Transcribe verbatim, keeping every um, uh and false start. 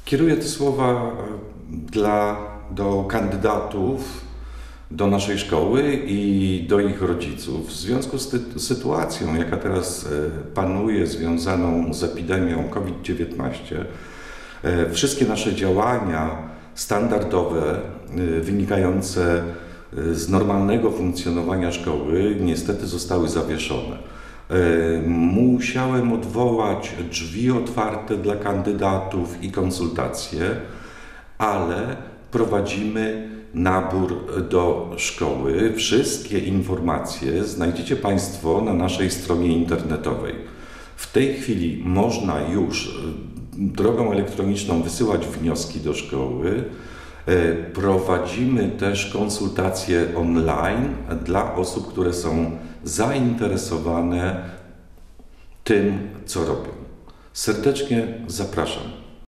Kieruję te słowa dla, do kandydatów do naszej szkoły i do ich rodziców. W związku z ty, sytuacją, jaka teraz panuje, związaną z epidemią COVID dziewiętnaście, wszystkie nasze działania standardowe, wynikające z normalnego funkcjonowania szkoły, niestety zostały zawieszone. Musiałem odwołać drzwi otwarte dla kandydatów i konsultacje, ale prowadzimy nabór do szkoły. Wszystkie informacje znajdziecie Państwo na naszej stronie internetowej. W tej chwili można już drogą elektroniczną wysyłać wnioski do szkoły. Prowadzimy też konsultacje online dla osób, które są zainteresowane tym, co robią. Serdecznie zapraszam.